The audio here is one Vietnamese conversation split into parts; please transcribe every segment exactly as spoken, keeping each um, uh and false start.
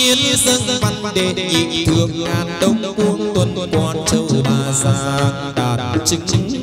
nhiên dâng văn đệ nhị thượng ngàn đông quân tuần quan châu ba giang đạt chứng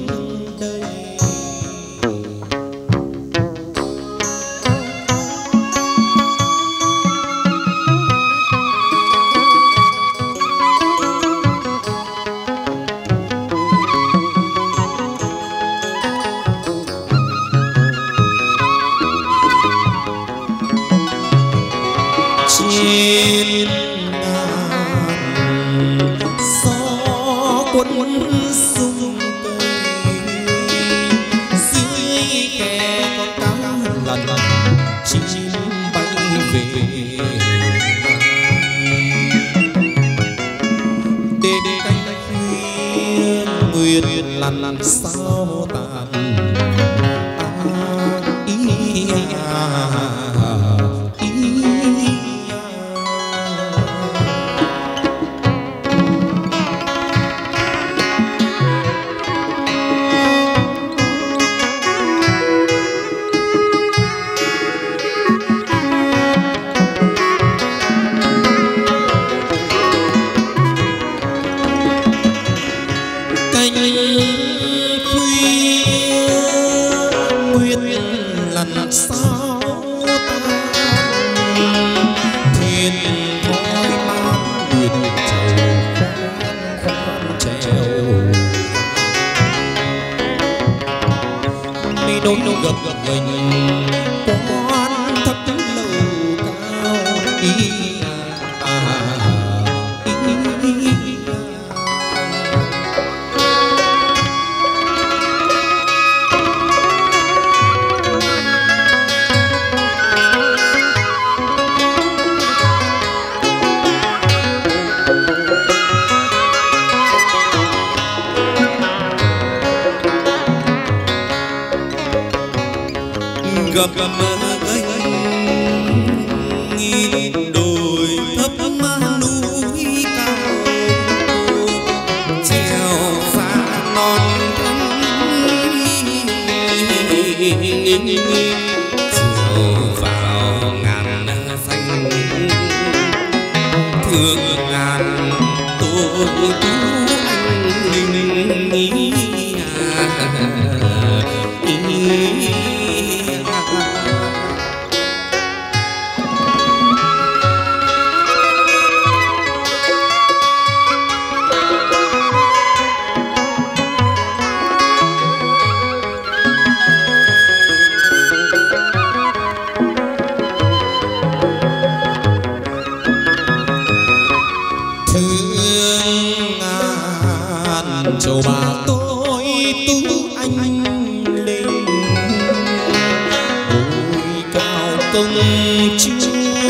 lăn sao tàn à, ý, à, ý, đốn gập gành quan thấp lầu cao ý à, ý, gặp gành nghìn đồi thấp núi cao treo xa non chiều vào ngàn xanh thương ngàn tôi tú anh linh châu bà tôi tú anh lên núi cao công chúa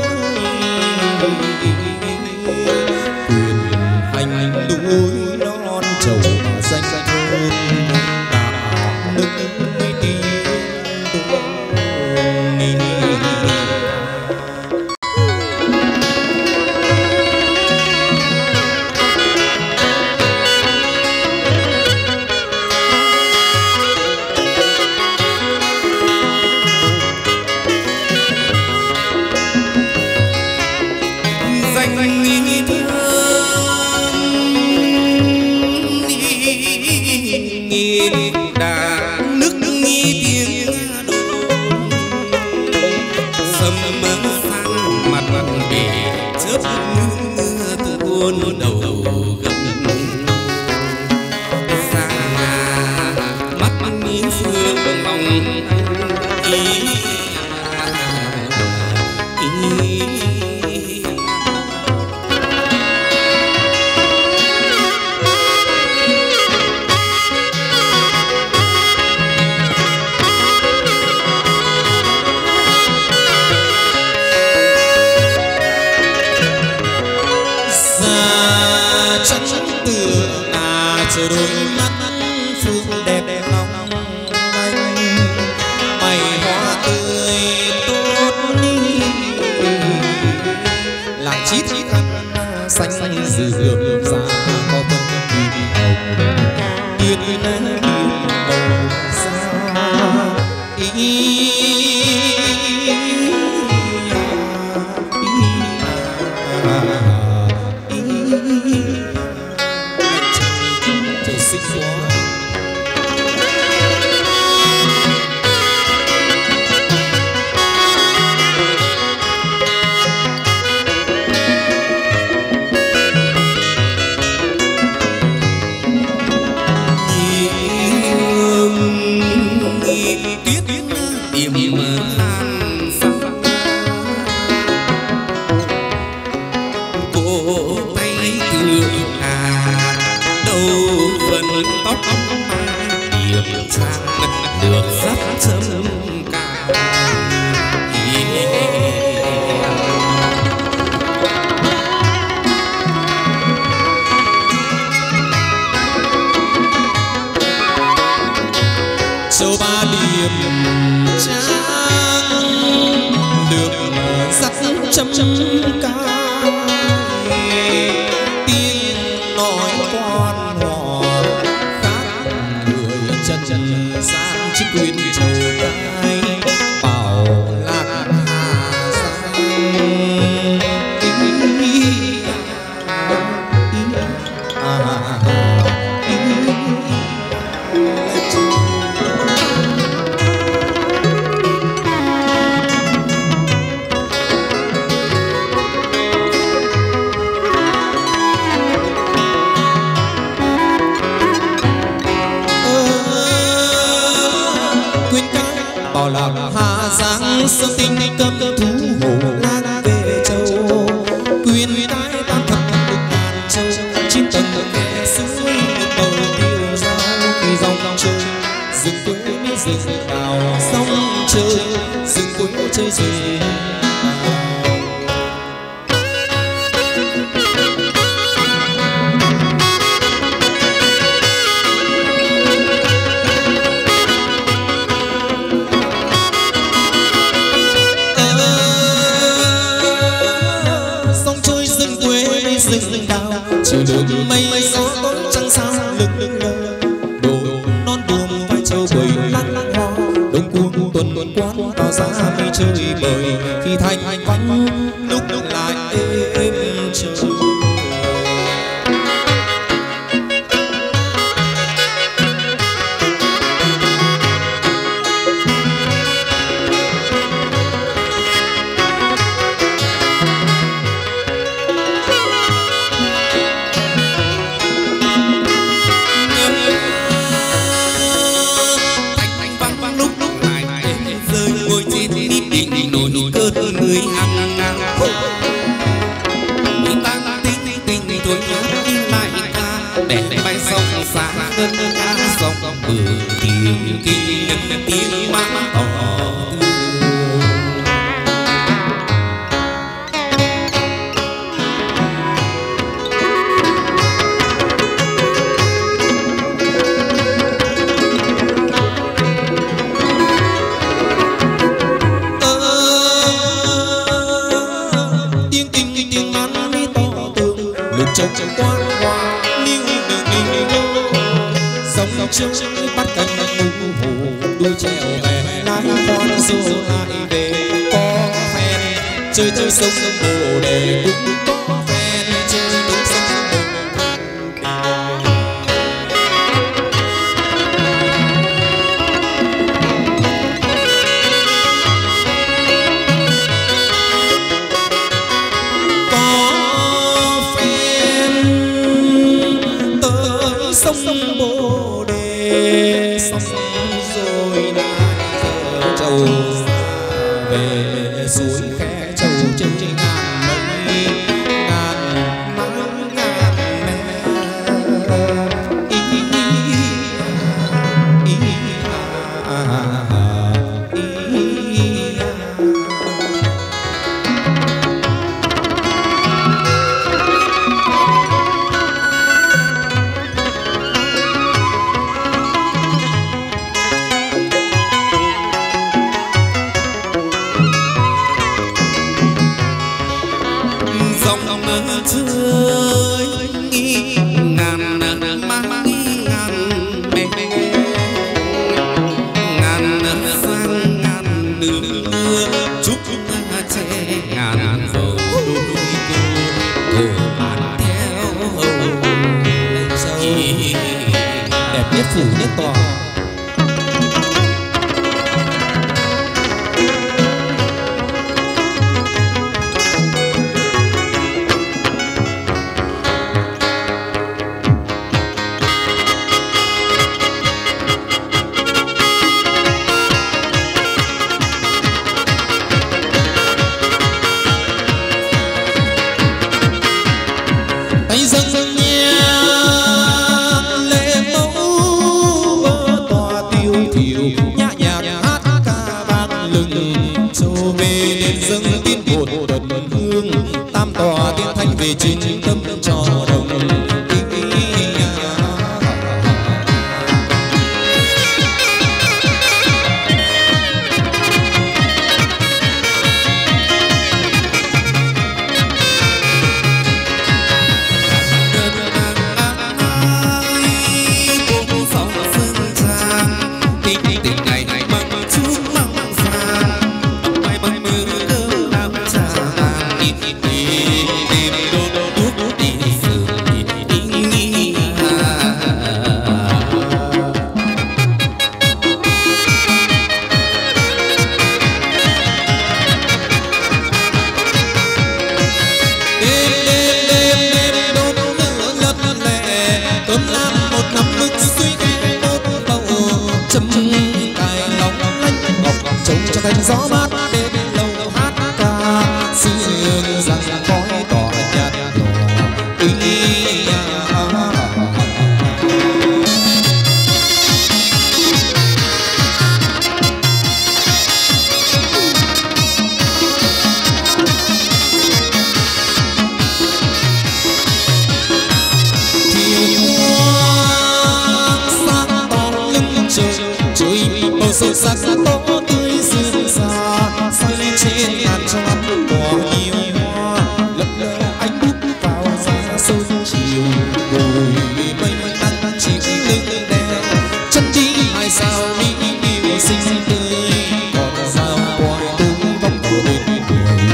quyền hành núi non châu bà danh thôn đã nước tiếng đã nước nghi tiếng đồn sầm sang mặt mặt để chớp mưa tuôn đầu gầm xa mắt mi phương lòng ý ý xa chấm ca tiếng nói quan họ khác người chân chân gian chính quyền châu cái bảo lạc hà giang bảo lạc hà giang sơn tinh cấm thú hổ lan về châu quyền cái tam thập lục ngàn châu chín tầng khe suối bờ tiêu dao khi dòng chơi rừng quê miếng rừng đào sông chơi rừng quê chơi rừng rừng đào chiều đường mây gió tối trăng sao lực lực đồ non buồm vai châu bời lăn lăn hoa đông cuồng tuần quán tỏ ra mây chơi bời khi thành vắng lúc lúc lại êm trời người hàng ngàn người ta tính tình tuổi nhớ lại ca để bay sông xa cơn cá sông bờ tiếng kinh tiếng má tỏ trông trông quan hoa níu đường đi đâu sông châu bắt cánh mù hồ đuôi trèo về lái con xô lại về có phen chơi chơi sông bồ đề cũng có phen chơi đúng sông bồ sông bồ đề sông rồi lại giờ châu về suối khe châu trên ngàn mây ngàn mái ngàn mẹ ý ý ý rơi ngàn mang ngàn mẹ ngàn sang ngàn nửa chúc ta che ngàn dầu đôi cô bàn theo đẹp nhất phủ nhất tòa về trên tâm trò đồng gió mát đêm lâu hát ca sương rằng khói tỏa nhạt nhòa sâu sắc tố tươi dương xa xoay trên ngàn trong cỏ nhiều hoa lấp lơ ánh bút vào ra sâu chiều rồi mây nắng chỉ lưng đèo chân đi hai sao đi yêu xinh tươi còn sao qua tôi vòng của bên người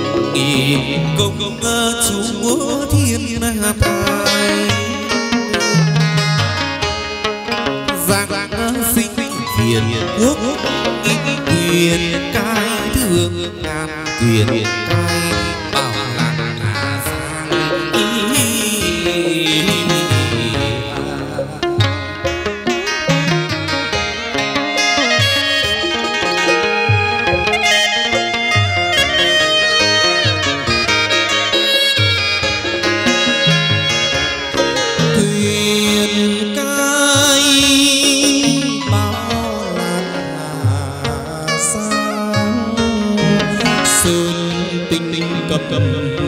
công chúa thiên hạ thái thiên quốc quyền cai thương ngàn quyền cai bảo làng Hà Giang. Quyền cai bảo làng Hà Giang, sơn tinh cầm cầm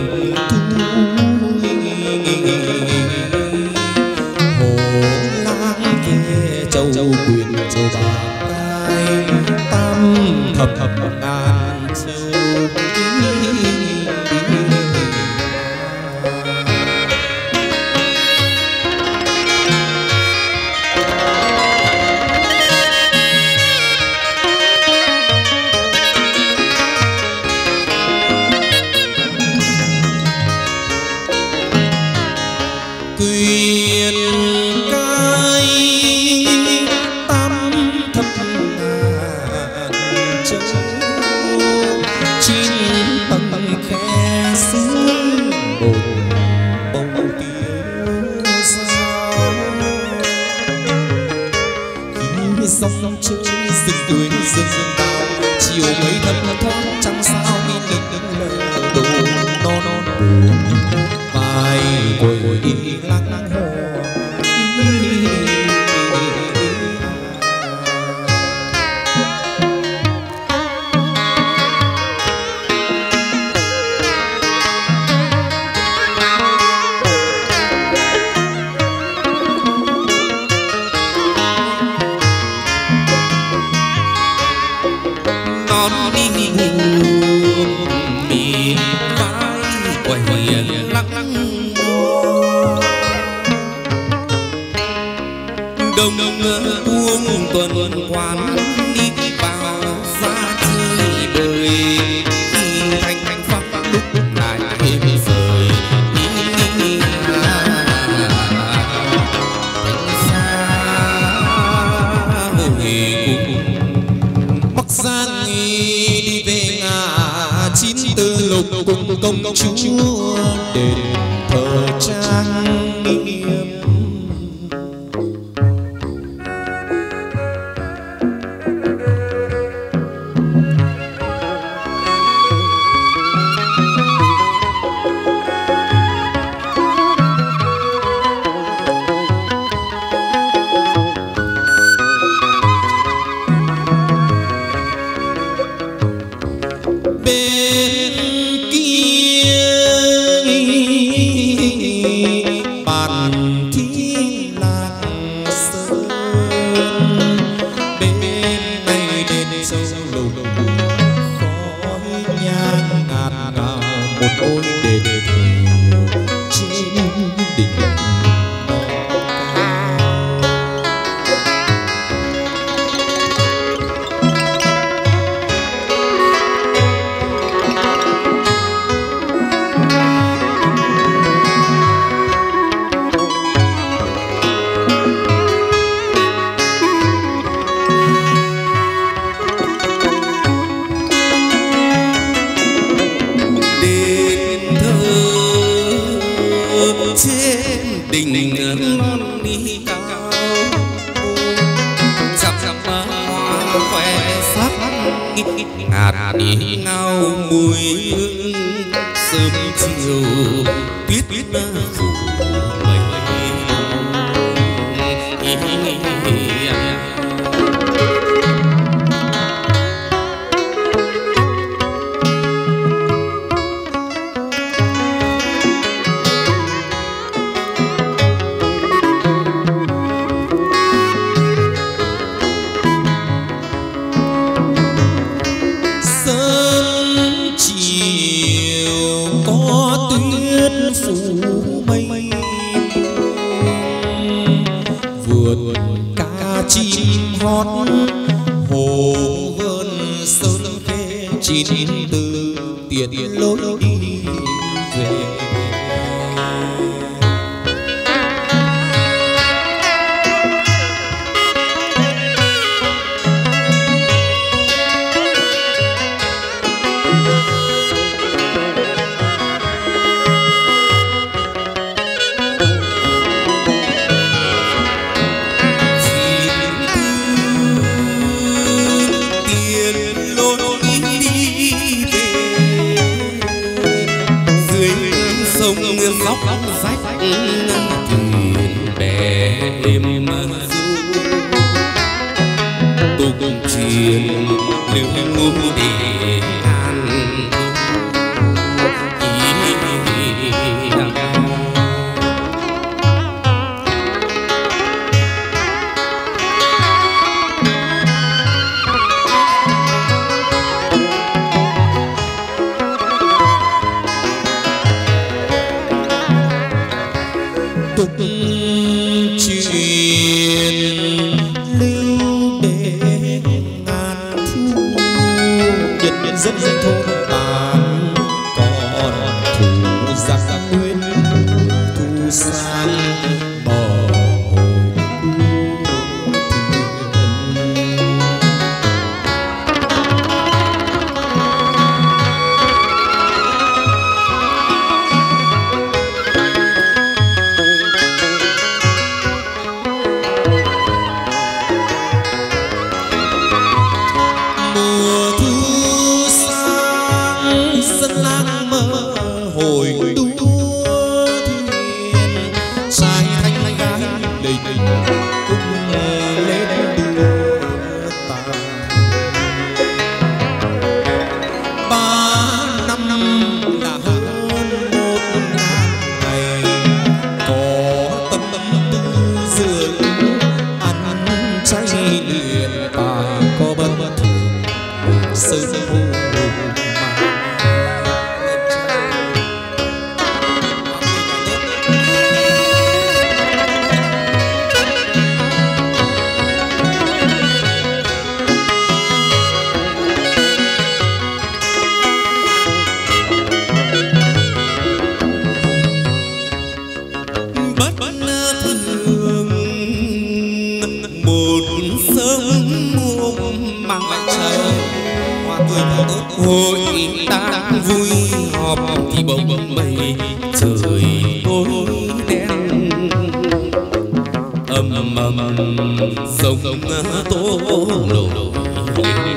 hồ lang về châu quyền châu bạc cai tam thập thập ngàn châu. Quyền cai tam thập ngàn châu, chín tầng khe suối bồn bông tiếng sao. Khi sông chơi rừng tươi rừng tao, chiều mấy thấp thoáng trăng sao đi lịch lờ đồ non non buồn vai quầy lăng hồ. Non đi buồn mi vai quầy lăng đông buông tuần quán đi vào ra chơi bơi thanh thanh pháp lúc lại êm rời Bắc Giang đi về ngã chín tư lục cùng công chúa đền thờ trang nghiêm. Bên kia bàn thiên lạc sơn, bên này đền sâu lục khói nhang ngàn ngào một ngôi đền thờ trên đỉnh. Trên đỉnh non đi cao chăm chăm hoa khoe sắc ngạt đi ngao mùi hương sớm chiều tuyết tuyết phủ mây. Chim hót hồ vươn sơn khê chín từ tiện lối đi về. thuyền bè êm du tục truyền lưu ngũ để an tục truyền lưu để ngàn thu nhân nhân dân dân thôn bản còn thủ giặc nguyên thu sang bờ hồi đua thuyền trai thanh gái đình cũng lên đua ta ba năm là hơn một ngàn ngày có tâm tư dưỡng ăn chay luyện tài có bất thường một sớm hội ta vui họp thì bỗng mây trời tối đen âm âm sông tố nổi lên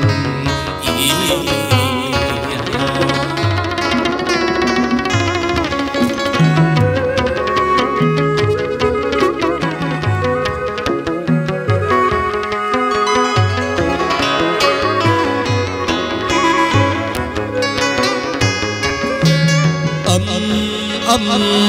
âm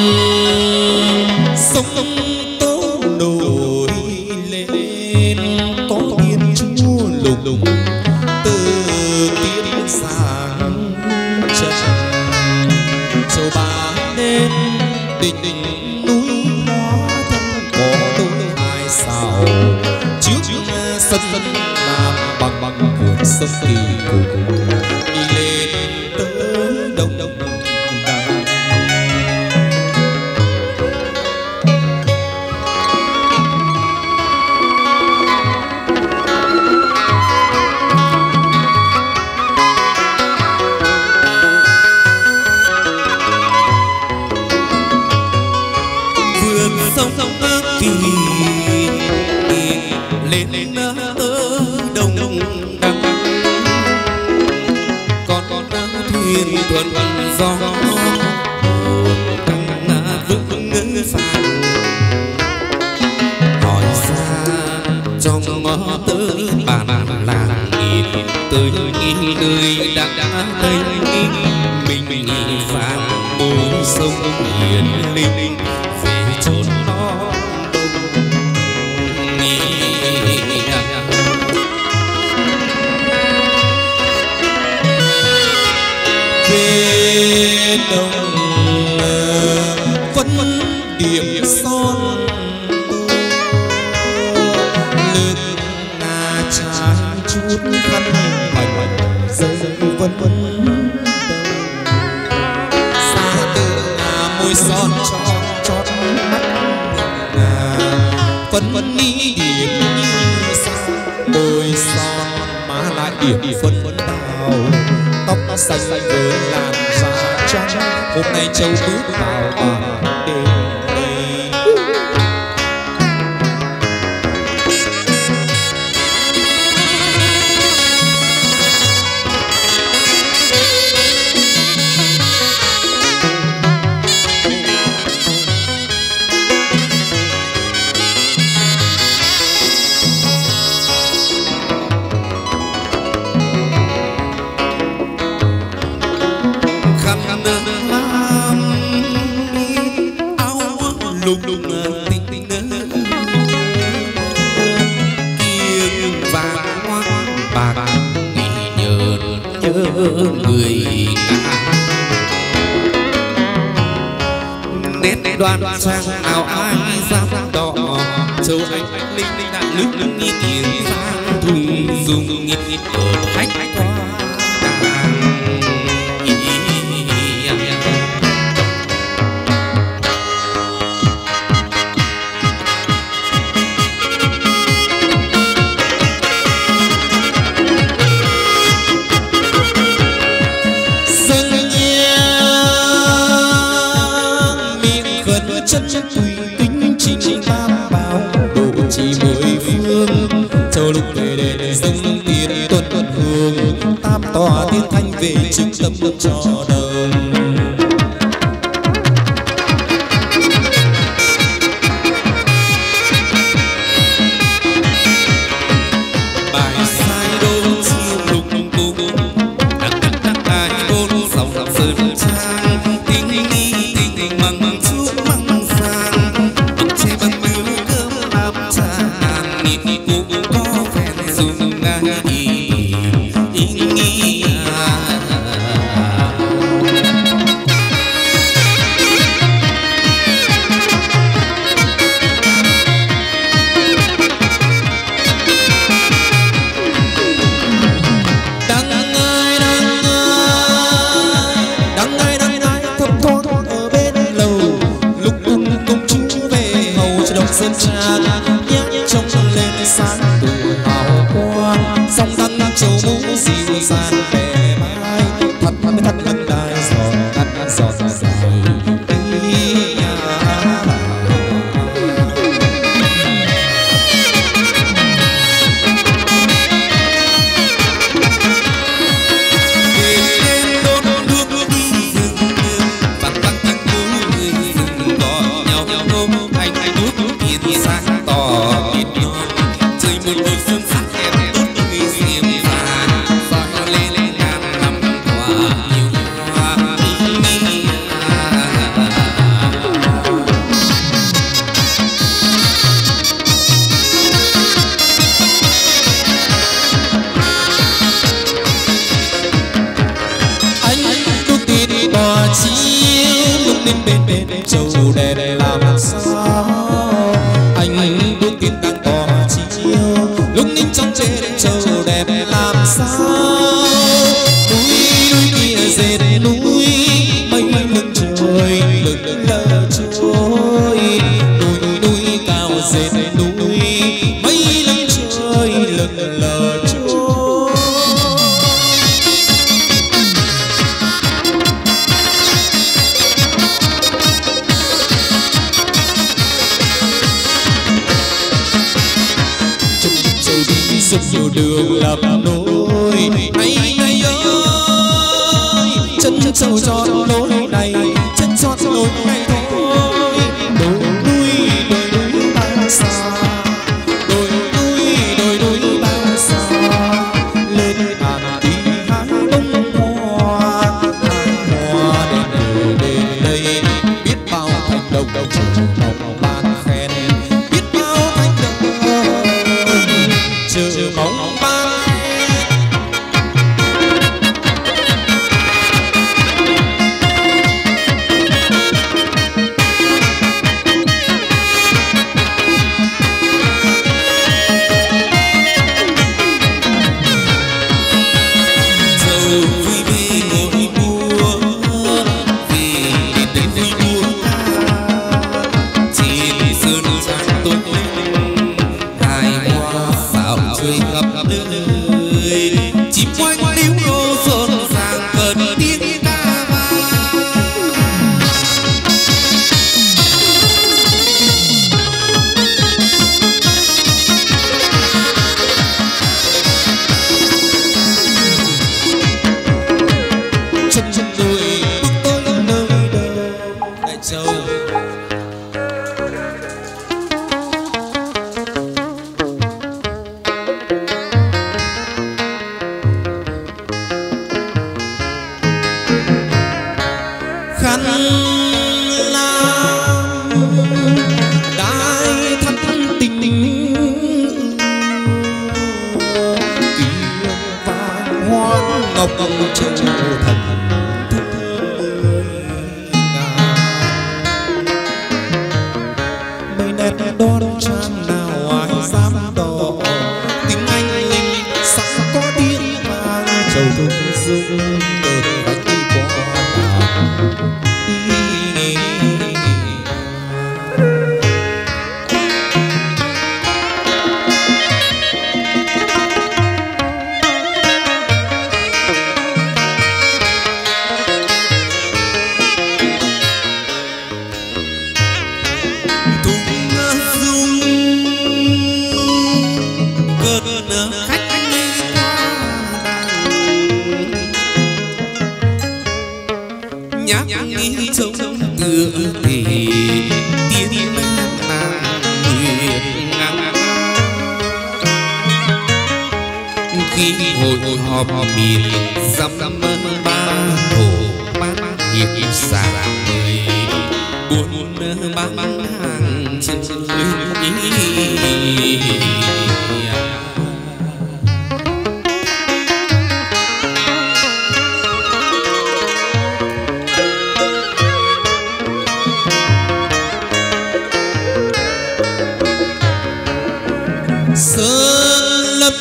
sông tố nổi lên có tiên chúa lục lục từ tiên sáng chân châu ba đêm đình đình núi hóa thân có đôi hai sao trước sân nam bằng bằng vườn sông kỳ cùng đi lên tới đông đông sông sông kỳ lên lên tớ đông đông con con thuyền thuận gió căng vững ngưng phàn hỏi xa trong ngõ tớ bàn làng nghìn tới nơi đã đã đây mình mình phàn môi sông hiền linh về chốn nó đông về đông vẫn điểm son lưng ngà trái chút khăn hoành hoành rơi vân vân xa từ ngà môi son cho chót mắt ngà phân phân đi điểm như sao môi son má lại điểm phân phân đào tóc xanh với làn da trắng hôm nay châu bước vào bàn đêm đùng tình tình kiêng vàng hoang bạc nhớ nhớ người nét đoan trang áo ai giáp đỏ châu anh linh đã lướt lướt nghi tiền vang thùng dùng nhịp nhịp ở khách qua chân tùy kính trình tam bảo độ chỉ mười phương châu lục về để dâng tiền tuần tuần hương tam tòa thiên thanh về chứng tâm cho đồng bài sai đôn siêu lục cung đắc đắc đắc ai đôn dòng sơn trang tình đi tình măng chuốc măng sang chế bằng mưa cơm làm tràn nhịp cũng có phen dùng ngang ý ý nghĩ sơn trà nhắc trong lên sáng từ hào quang song đăng châu mũ dịu dàng bè mai thật mới thật lưng đai giọt đắt giọt dài đi nhà đêm đốt đuốc đi rừng vắng vắng tiếng núi người rừng có nhau nhau anh anh đuốc sáng tỏ biết nhon chơi một buổi xuân sắc em tốt người diệm vàng soi lên lên ngàn năm qua nhiều hoa anh đốt tiền bò chiếu lúc lên bên bên châu đèn làm sao anh đốt tiền đang tỏ chiếu lúc ninh trong trên châu đẹp làm sao núi núi kia dệt núi mây lưng trời lưng lờ trôi núi núi cao dệt núi mây lưng trời lưng lờ trôi rất nhiều đường lập nối hay hay ơi chân chân sâu tròn lối này chân tròn lối này thôi đồi núi đồi núi bao xa đồi núi đồi núi bao xa lên bàn đi hái bông hoa hái hoa đến từ đến đây biết bao thành đồng đồng trùng mong ban khen biết bao thành đồng chờ mong ban dầu vui về ngồi mua về đến vui mua trên sơn trang tốt hai hoa xạo chơi khắp nơi chim quanh điếu đô rộn ràng gần tiếng ca vang chân chân đôi bước tới nơi đâu đại châu ngọc châu thần mấy nét đón trang nào ai dám đỏ tiếng anh linh sắc có tiếng vang châu thung dung cơn bạch đi qua hội họp miền dăm ba thổ bát hiệp xa người buồn bán hàng chân sơn lâm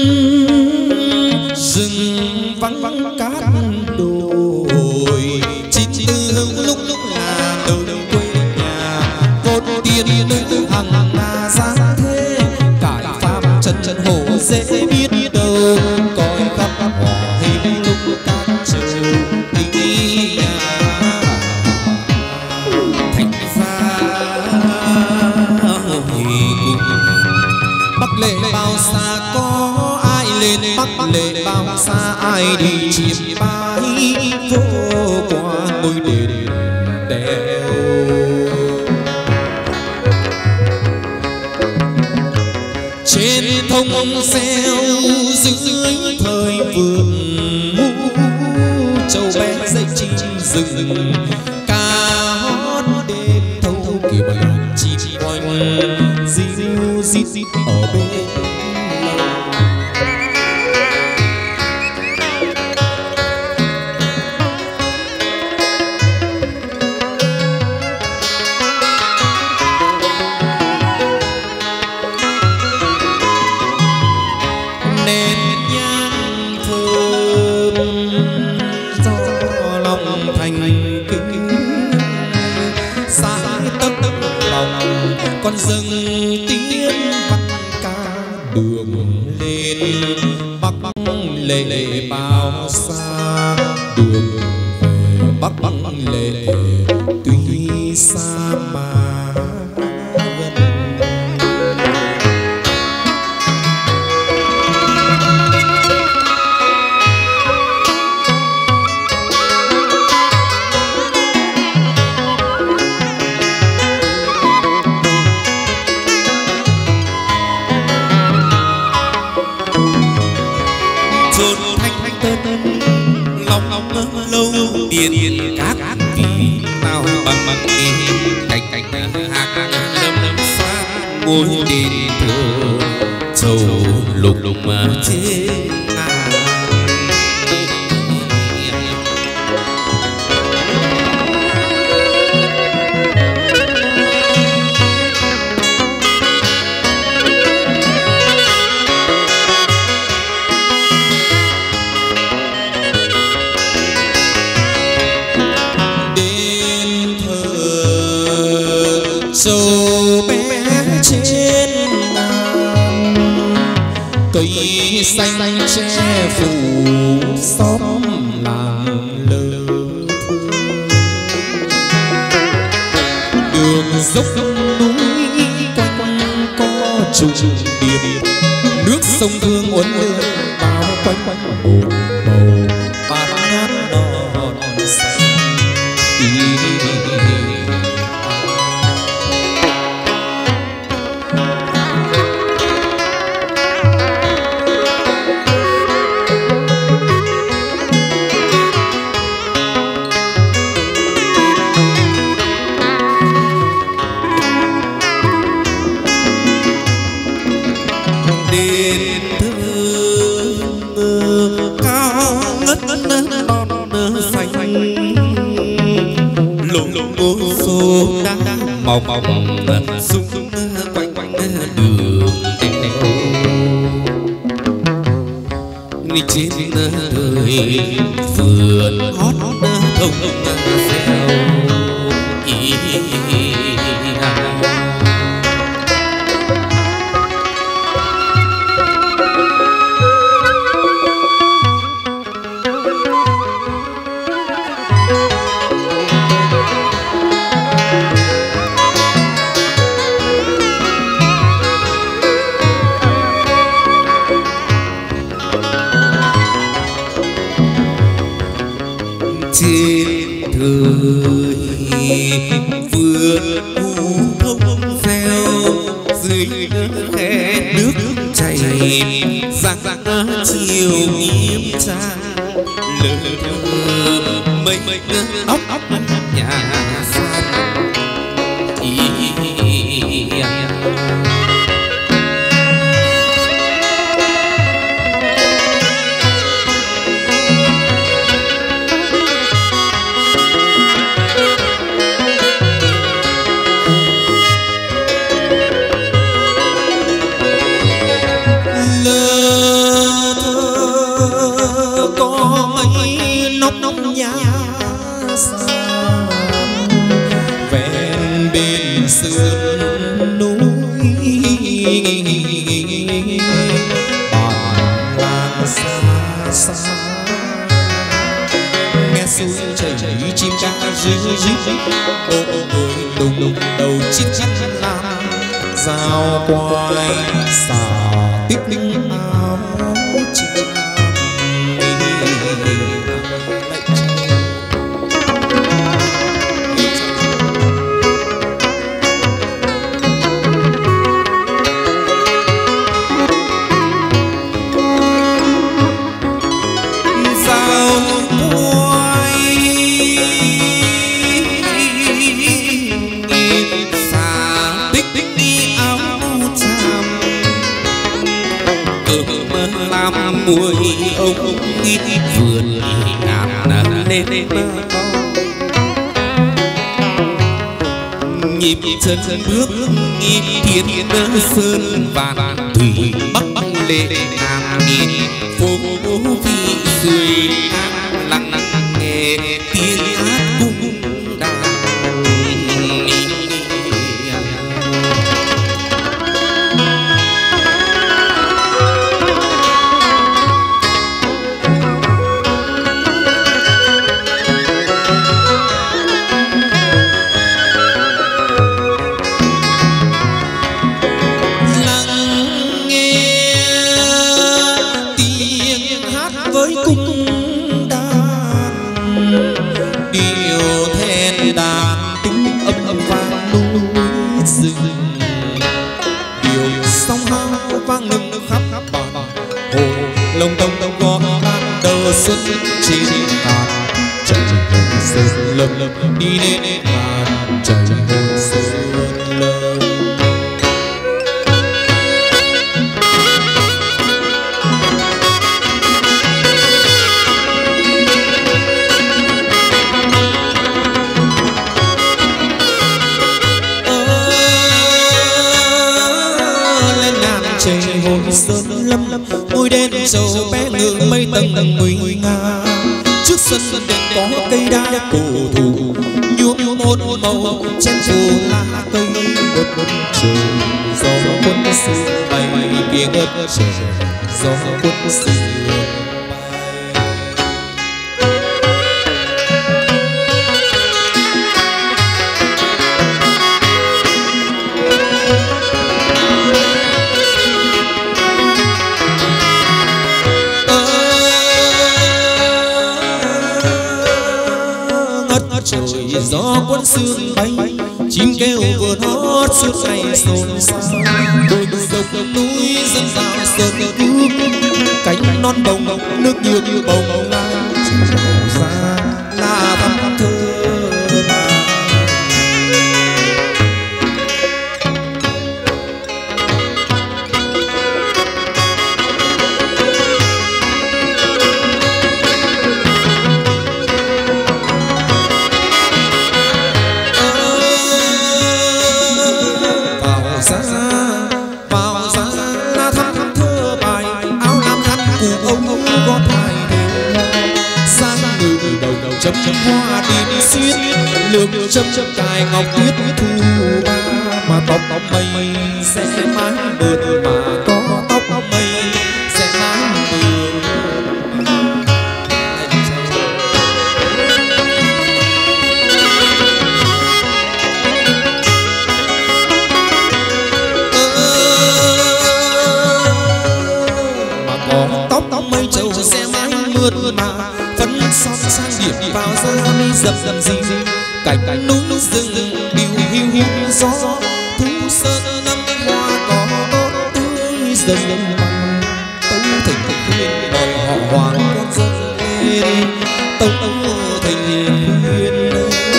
rừng vắng vắng cát đồi chín tương lúc lúc là đầu quê nhà cốt tiên nữ hằng na giang thế cải phàm chân chân hồ dễ biết đâu coi khắp hòa hình lúc cát trầu tình nhà thành ra bắc lệ bao xa có ai lên bắc lệ bao xa ai đi chiêm bái vô qua ngôi đền đèo trên thông xeo dưới thời vườn châu bé dây chim rừng ca hót đêm thâu kiểu chim quanh ríu rít rít ở bên con rừng tiếng văn ca đường lên bắc bắc lệ lệ bao xa đường về bắc bắc lệ tuy xa mà lâu tiền các kỳ tao bằng bằng kỳ cạnh cạnh hạc lâm lâm phát ngôi đền thờ châu lục lục mà trên dâu bé trên ngàn cây xanh che phủ xóm làng lơ đường dốc núi quanh có trùng điệp nước sông Hương uốn lượn bao quanh quanh bồn bầu bát ngát non xanh cao ngất đã màu mỏng xung quanh quanh đường trên đời vườn hót thông reo ý trên đời vườn u thông reo dưới khe nước chảy giang giang chiều nghiêm trang lơ mây óc óc nhà san ý sườn núi bản làng xa xa nghe suối chảy chim ca ríu ríu ô ơi đùng đầu chiếc chiếc lam dao quai xả tích linh áo tràm muối ông nghĩ vườn ngàn lên nhịp chân bước nhịp thiên sơn vạn thủy bắc lệ nam miền phố vị xuôi lặng nghe tiếng hát cung đàn lông đông đông có ban đầu xuân trên ngàn trời sơn lâm lâm đi đến ngàn trời sơn lâm lên ngàn trời sơn lâm ngôi đền dầu bé ngựa mây tầng nguy nga trước sân đền có cây đa cổ thụ nhuộm một màu trên phủ lá cây đất trời gió quân xưa bay kia ngất trời gió quân xưa trời gió cuốn sương bay chim kêu vườn hót suốt ngày xôn xao đôi dốc núi dân dạo sơn nước cánh non bồng nước như như bồng lai màu da là thắm thơ chấm hoa điên xuyên lược chấm cài ngọc tuyết thu ba mà tóc tóc mây sẽ mãi mượt mà có tóc tóc mây sẽ mãi mượt. Mà có tóc tóc mây trầu sẽ mãi mượt mà phấn son sang điểm vào da mi dập dập gì cạnh núi rừng điều hiu hiu gió thu sơn năm hoa có tốt tươi dần bằng tấu thành khuyên đòi họ hoàng con dâng lên tấu thành khuyên.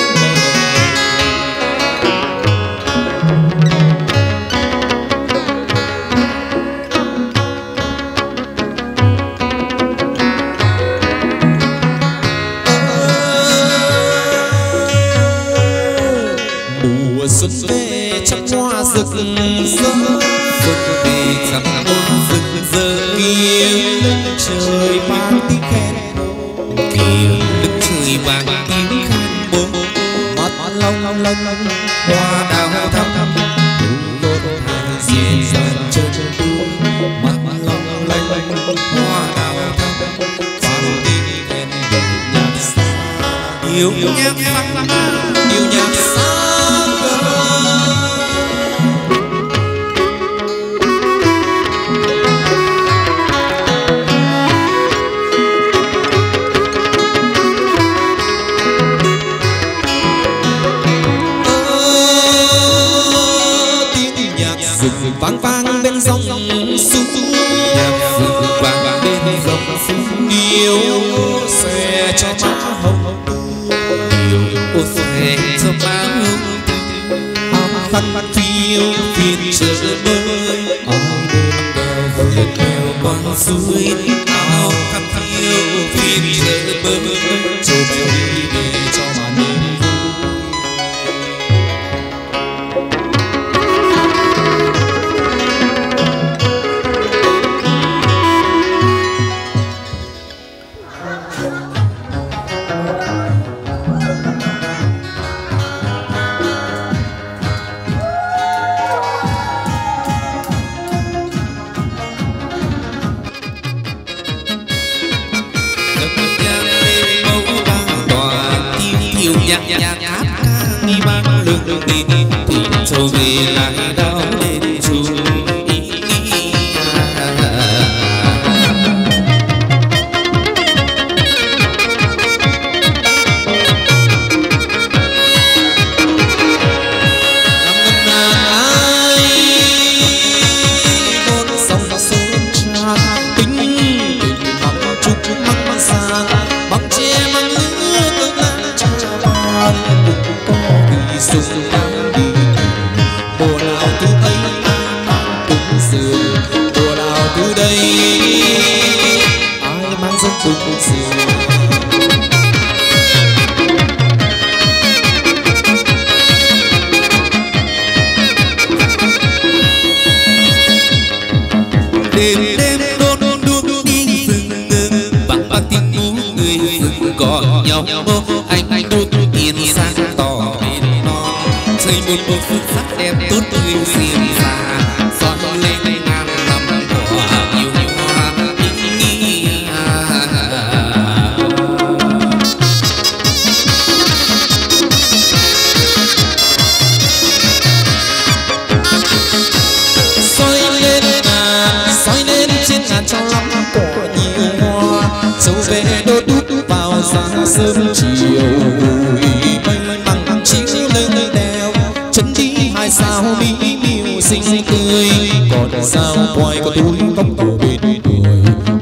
Xuân về trăm hoa rực rỡ xuân về trăm hoa rực rỡ kia trời mang tiếng khen kia đứng trời mang tiếng khen bố mắt long long long hoa đào thắm thắm đôi hàng dễ dàng chơi vui mắt long long hoa đào thắm vang tiếng khen nhạc xa yêu nhạc xa yêu nhạc xa. Vang vang bên dòng suối nhạc rừng vang vang bên dòng suối yêu xòe cho má hồng yêu xòe cho má hồng áo khăn khăn phiêu phiền trời bơi ở bên đèo vượt đèo con suối áo khăn phiêu phiền trời bơi cho bé đi về cho mà niềm vui. Châu về lại đau đến chung đêm đêm đôn đôn đuốc đi rừng vang vang tiếng hú người rừng gọi nhau anh anh đốt tiền sang tỏ bên non xây một bộ phận sắc đẹp tốt tươi xiêm xa son lên ngàn năm của yêu hoa soi lên ngàn soi lên trên ngàn trong lắm cỏ nhiều hoa dấu về đốt đút vào sáng sớm chiều mênh bằng chiếu lên đèo chân đi hai sao mỹ miều xinh tươi còn sao quay có túi tóc của bên tuổi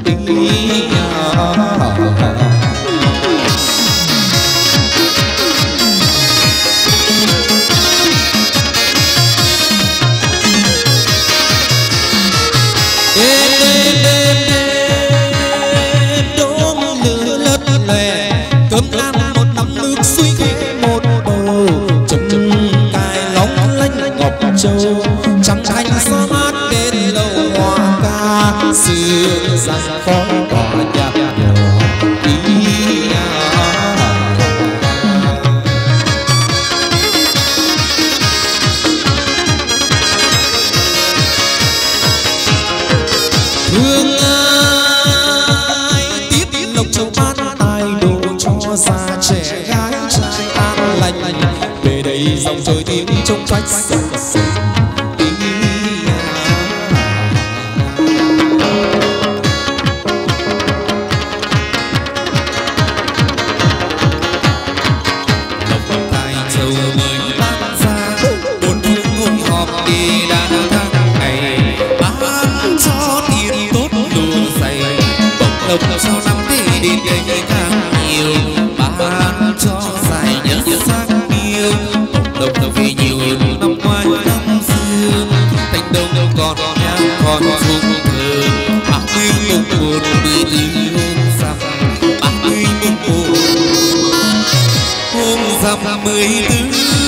châu trăm thanh gió mát bên lầu hoa ca xưa rằng khói tỏa nhạt nhòa ý lộc cho năm thì đi cây càng nhiều bán cho dài nhất sắc yêu đồng đồng vì nhiều năm qua năm xưa thành đông còn nhang còn dung thơ bác mươi mùng một mười tư hôm rằm bác mươi mùng một hôm rằm mười tư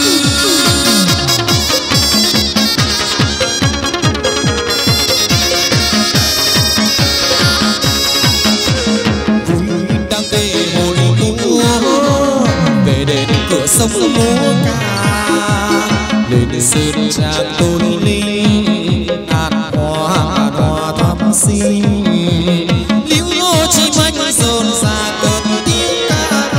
sông múa ca lên sơn trang tôn linh an hoa hoa thắm xinh liễu ngô chim anh rộn ràng cất tiếng ca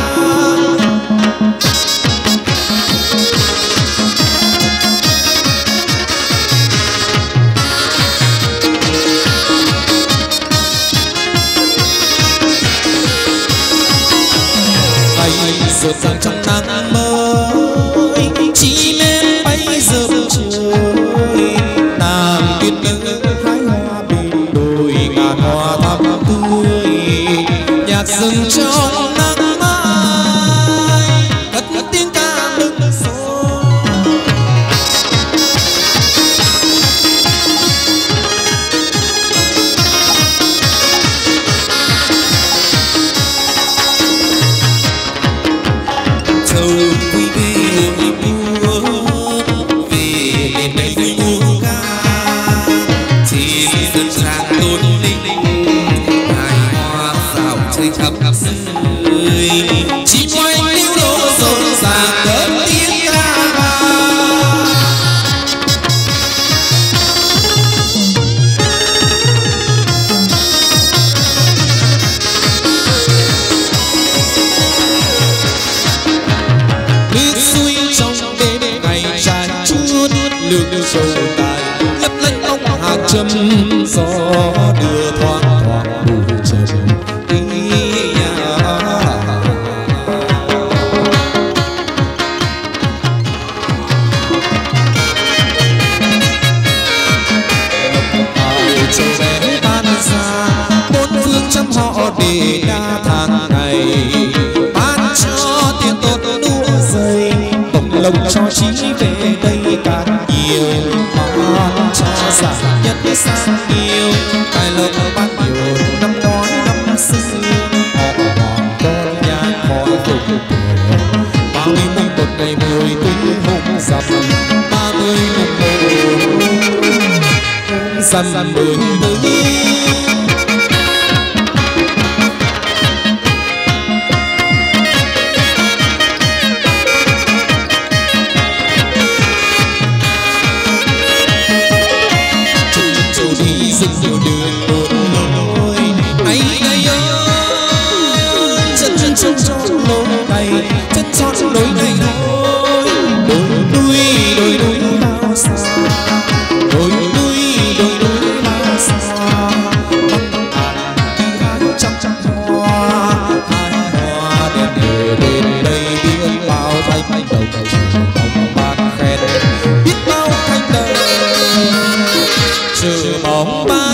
bay rộn ràng trong nắng mới chim em bay rợp trời nàng biết nữ hái hoa bên đồi ngàn hoa thắm tươi nhạc rừng trong nắng mai cất tiếng ca mừng xuân châu quý về khắp nơi chim oanh liễu đỗ rộn ràng cất tiếng ca nước xuôi trong đêm ngày tràn chuốt lương sầu tài lấp lánh bóng hạt trầm gió đưa thoáng thoáng bụi trầm trăm họ để đa tháng ngày bán cho tiền tốt đua dây tổng lộc cho chí về đây càng nhiều bán cho giả nhất sang nhiều tài lộc bán nhiều năm đói năm xưa họ hoàng con nhà khỏi phục ba mươi mùng một ngày mười tư hôm rằm ba mươi mùng một rằm mười tư dừng nhiều đường một lối này này ơi chân chân chân tròn lối này chân tròn lối này thôi đôi núi đôi núi bao xa đôi núi đôi núi bao xa băng hàn đi hái trăm trăm hoa hái hoa đẹp để đến đây biết bao thanh đầu chiều bóng bát khen biết bao thanh đầu chờ bóng bát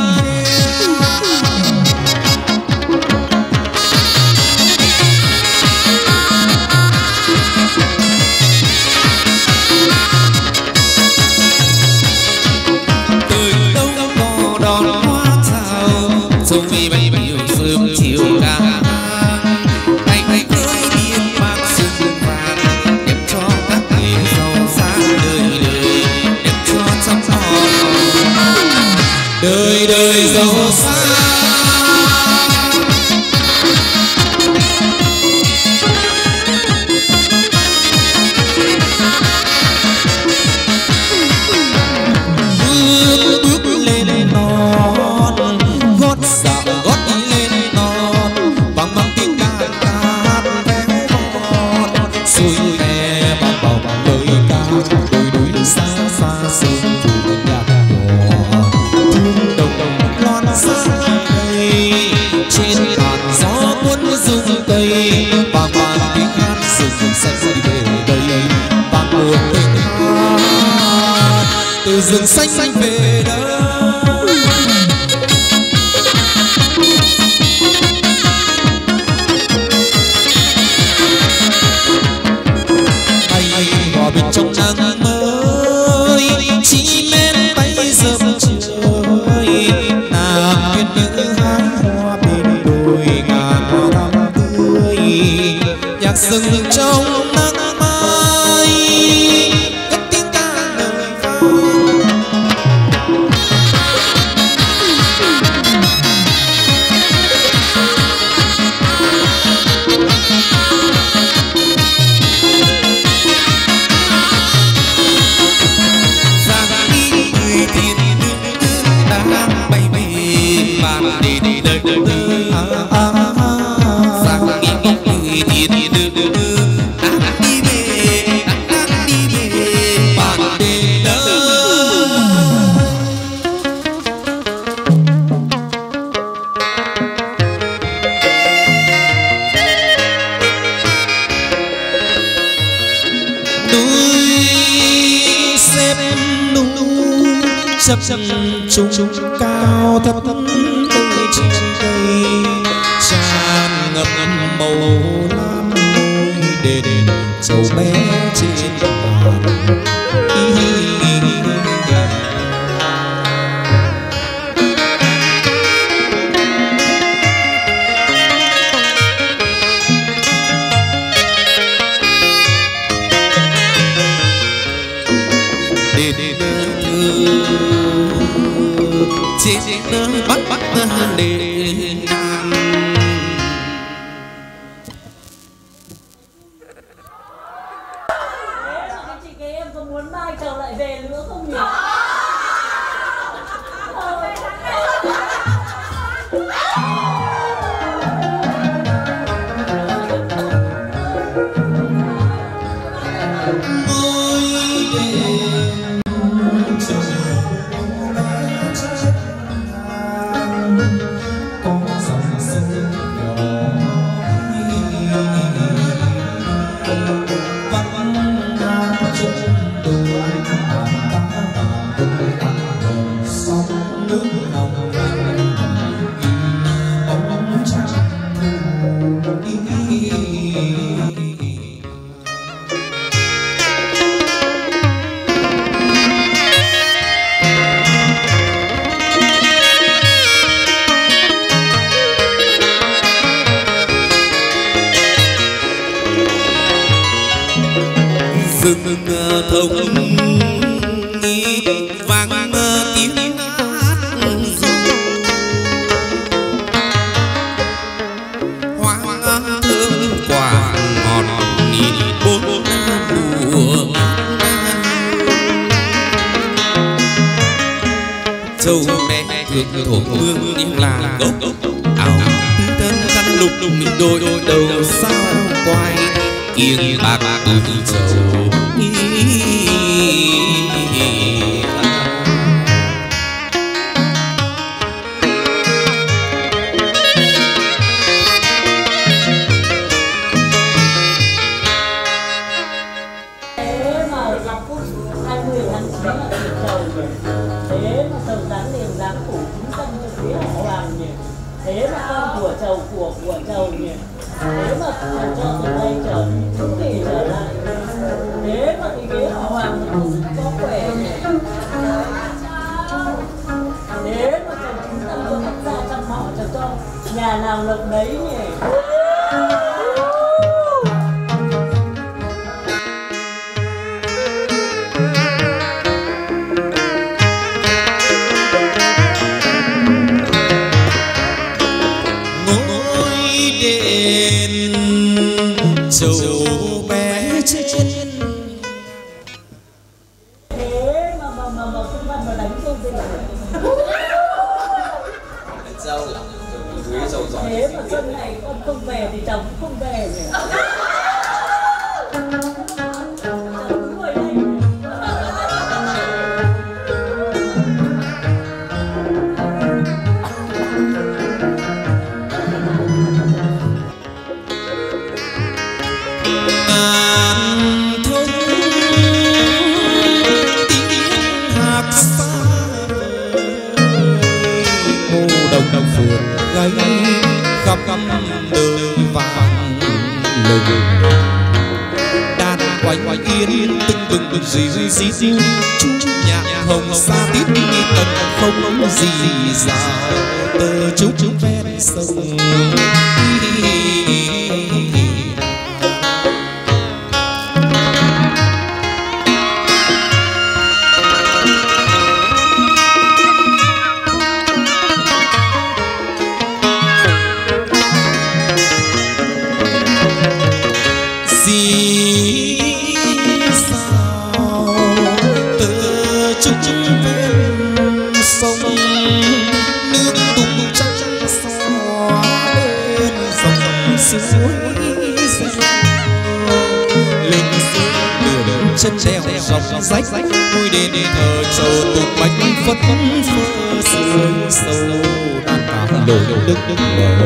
từ đâu có đón hoa thảo dùng vì bay biểu sớm chiều ca anh anh ơi biết mang sương vàng đẹp cho các nghề giàu sang đời đời đẹp cho trăm họ đời đời giàu sang bước bước lên non gót dạo gót lên non bằng bằng tiếng ca ca vé con xuôi hè bao bọc lời ca đôi núi xa xa sương phủ nhạt nhỏ thương đồng đồng loan xa đây trên bàn gió cuốn rung cây vàng vàng tiếng hát rừng xanh về đây vang buồn tiếng hát từ rừng xanh xanh về đây nhạc rừng trong nắng mai cất tiếng ca ngợi vang. Giang đi người thiên đã bay về bàn để đi đời đời đời. Giang đi người thiên đã đi về đã đi về bàn để đời. Núi xếp núi chập chập trung cao thấp cây trên cây tràn ngập màu lam môi đền châu bé trên bàn. Trên bắt bắt để nam chị cái em có muốn mai trở lại về nữa không nhỉ? rừng thông nghi vang tiếng hát ru hoa thơm quả ngọt nghìn bốn mùa châu bé thượng thổ hương nhưng là gốc áo thân khăn lục mình đôi đầu sao quay kiêng bạc từ châu thế mà con của chầu của của chầu nhỉ, thế mà cho từ đây trở chúng thì trở lại, thế mà cái ghế họ hoàng có khỏe nhỉ, thế mà chồng chúng ta cho thật ra trăm họ cho cho nhà nào lộc đấy nhỉ. Châu bé trên thế mà mà mà mà không văn mà đánh tôi thế này dâu là dưới dâu giỏi thế mà xuân này con không về thì chồng cũng không về nhỉ. Chồng ngồi đây đồng phượng gáy khắp đời vàng lừng đàn quanh quanh yên tưng bừng dì dì dì chú nhạc hồng xa tít tần không gì già tờ chú chú ven sông suối lưng đường chân đèo dọc rách ngôi đền thờ trầu tục bách phất phơ dưới sâu đàn cả lội đức đức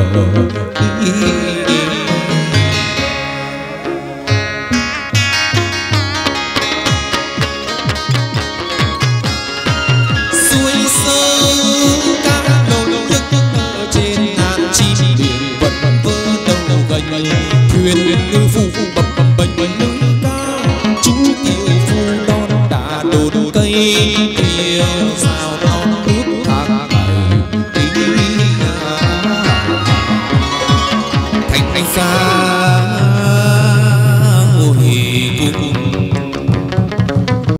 thuyền ngư phu bập bập bềnh bềnh núi cao chú kiều phu đón đã đồn cây kia sao non nước thang thành thành xa